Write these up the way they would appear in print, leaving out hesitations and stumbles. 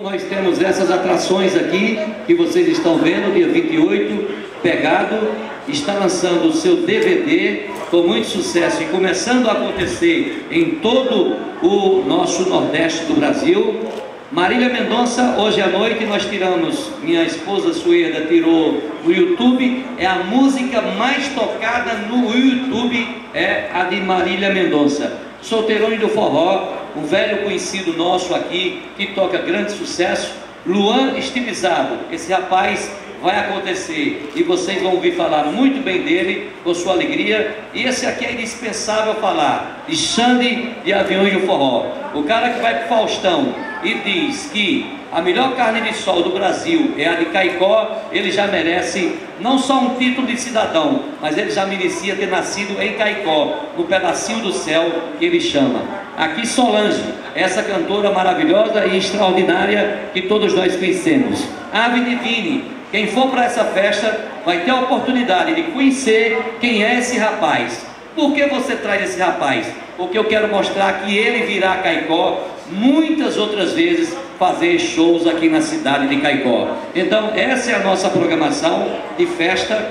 nós temos essas atrações aqui, que vocês estão vendo, dia 28, Pegado, está lançando o seu DVD, com muito sucesso e começando a acontecer em todo o nosso Nordeste do Brasil. Marília Mendonça, hoje à noite nós tiramos, minha esposa Sueda tirou no YouTube, é a música mais tocada no YouTube, é a de Marília Mendonça. Solteirões do Forró, um velho conhecido nosso aqui, que toca grande sucesso, Luan Estilizado. Esse rapaz vai acontecer e vocês vão ouvir falar muito bem dele, com sua alegria. E esse aqui é indispensável falar, de Xande de Aviões do Forró, o cara que vai para o Faustão e diz que a melhor carne de sol do Brasil é a de Caicó. Ele já merece não só um título de cidadão, mas ele já merecia ter nascido em Caicó, no pedacinho do céu que ele chama. Aqui Solange, essa cantora maravilhosa e extraordinária que todos nós conhecemos. Ave Divine, quem for para essa festa vai ter a oportunidade de conhecer quem é esse rapaz. Por que você traz esse rapaz? Porque eu quero mostrar que ele virá a Caicó muitas outras vezes fazer shows aqui na cidade de Caicó. Então essa é a nossa programação de festa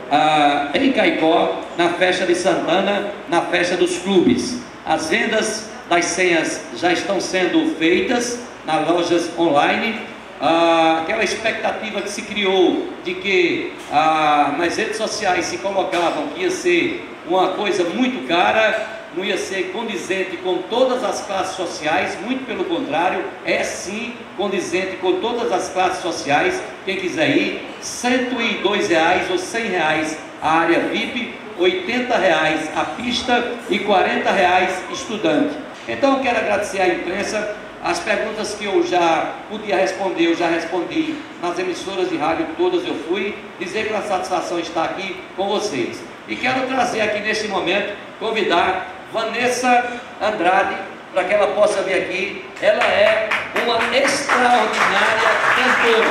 em Caicó, na festa de Santana, na festa dos clubes. As vendas das senhas já estão sendo feitas nas lojas online. Aquela expectativa que se criou de que nas redes sociais se colocavam que ia ser uma coisa muito cara, não ia ser condizente com todas as classes sociais, muito pelo contrário, é sim condizente com todas as classes sociais. Quem quiser ir, R$102 ou R$100 a área VIP, R$80 a pista e R$40 estudante. Então eu quero agradecer à imprensa. As perguntas que eu já podia responder, eu já respondi nas emissoras de rádio, todas eu fui. Dizer que a satisfação está aqui com vocês. E quero trazer aqui neste momento, convidar Vanessa Andrade, para que ela possa vir aqui. Ela é uma extraordinária cantora.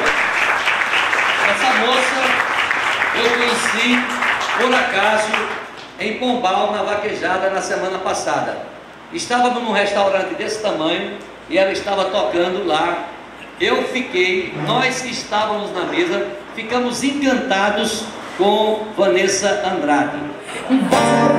Essa moça eu conheci, por acaso, em Pombal, na vaquejada, na semana passada. Estávamos num restaurante desse tamanho e ela estava tocando lá. Nós que estávamos na mesa, ficamos encantados com Vanessa Andrade.